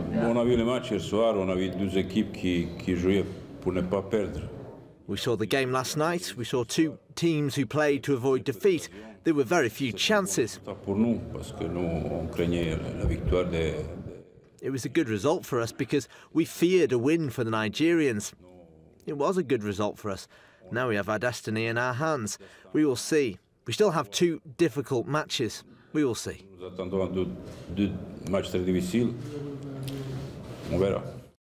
On a vu les matchs hier soir, on a vu deux équipes qui jouaient pour ne pas perdre. We saw the game last night. We saw two teams who played to avoid defeat. There were very few chances. It was a good result for us because we feared a win for the Nigerians. It was a good result for us. Now we have our destiny in our hands. We will see. We still have two difficult matches. We will see. Nous attendons deux matchs très difficiles. On verra.